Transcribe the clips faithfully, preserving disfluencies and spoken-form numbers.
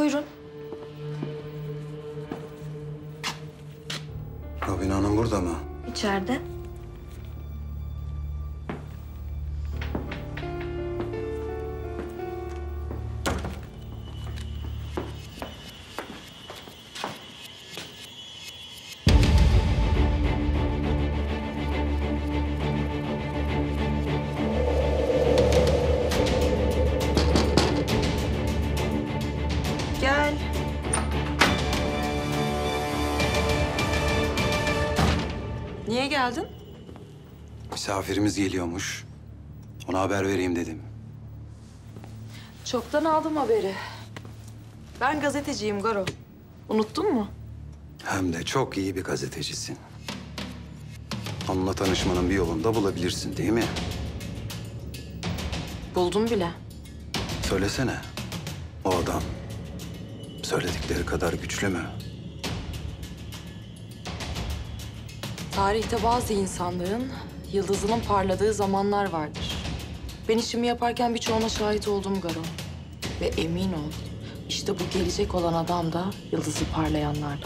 Buyurun. Robin Hanım burada mı? İçeride. Gel. Niye geldin? Misafirimiz geliyormuş. Ona haber vereyim dedim. Çoktan aldım haberi. Ben gazeteciyim Garo. Unuttun mu? Hem de çok iyi bir gazetecisin. Onunla tanışmanın bir yolunu da bulabilirsin değil mi? Buldum bile. Söylesene. O adam söyledikleri kadar güçlü mü? Tarihte bazı insanların yıldızının parladığı zamanlar vardır. Ben işimi yaparken birçoğuna şahit oldum Garo. Ve emin ol, işte bu gelecek olan adam da yıldızı parlayanlardan.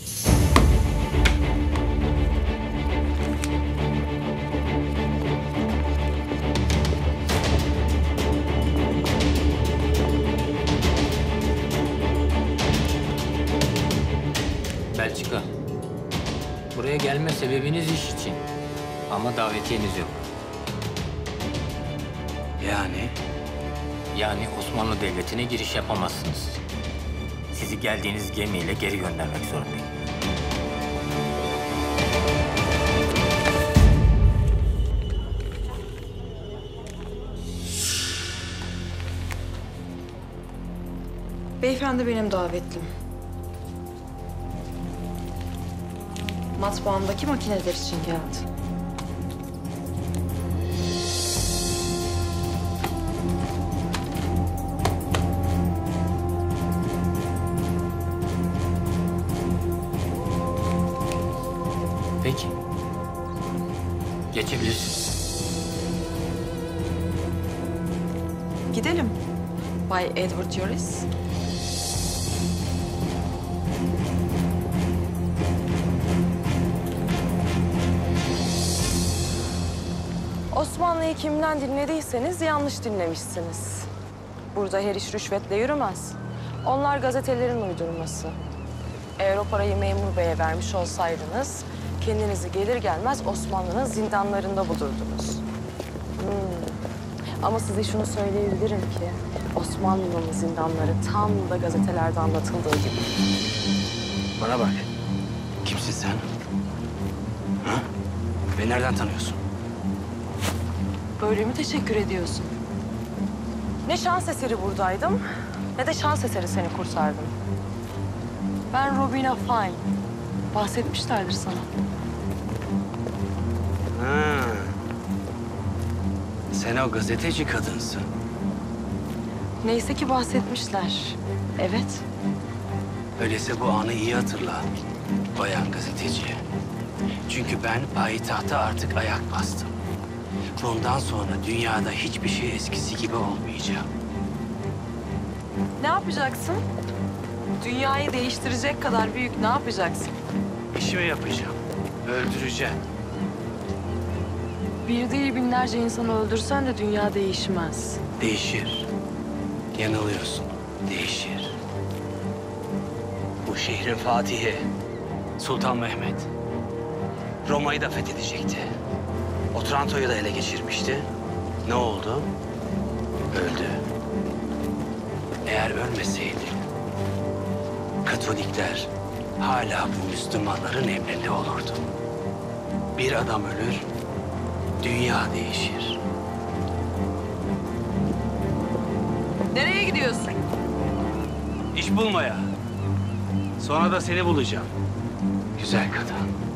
Belçika. Buraya gelme sebebiniz iş için. Ama davetiyeniz yok. Yani? Yani Osmanlı Devleti'ne giriş yapamazsınız. Sizi geldiğiniz gemiyle geri göndermek zorundayım. Beyefendi benim davetlim. Matbaamdaki makineler için geldi. Peki. Geçebilirsin. Gidelim. Bay Edward Joris. Osmanlı'yı kimden dinlediyseniz yanlış dinlemişsiniz. Burada her iş rüşvetle yürümez. Onlar gazetelerin uydurması. Eğer o parayı memur beye vermiş olsaydınız, kendinizi gelir gelmez Osmanlı'nın zindanlarında bulurdunuz. Hmm. Ama size şunu söyleyebilirim ki, Osmanlı'nın zindanları tam da gazetelerde anlatıldığı gibi. Bana bak. Kimsin sen? Ha? Beni nereden tanıyorsun? Böyle mi teşekkür ediyorsun? Ne şans eseri buradaydım, ne de şans eseri seni kurtardım. Ben Robina Fine. Bahsetmişlerdir sana. Ha. Sen o gazeteci kadınsın. Neyse ki bahsetmişler. Evet. Öyleyse bu anı iyi hatırla. Bayan gazeteci. Çünkü ben payitahta artık ayak bastım. Bundan sonra dünyada hiçbir şey eskisi gibi olmayacak. Ne yapacaksın? Dünyayı değiştirecek kadar büyük ne yapacaksın? İşimi yapacağım. Öldüreceğim. Bir değil binlerce insanı öldürsen de dünya değişmez. Değişir. Yanılıyorsun. Değişir. Bu şehrin fatihi Sultan Mehmet Roma'yı da fethedecekti. Otranto'yu da ele geçirmişti. Ne oldu? Öldü. Eğer ölmeseydi Katolikler hala bu Müslümanların emrinde olurdu. Bir adam ölür, dünya değişir. Nereye gidiyorsun? İş bulmaya. Sonra da seni bulacağım. Güzel kadın.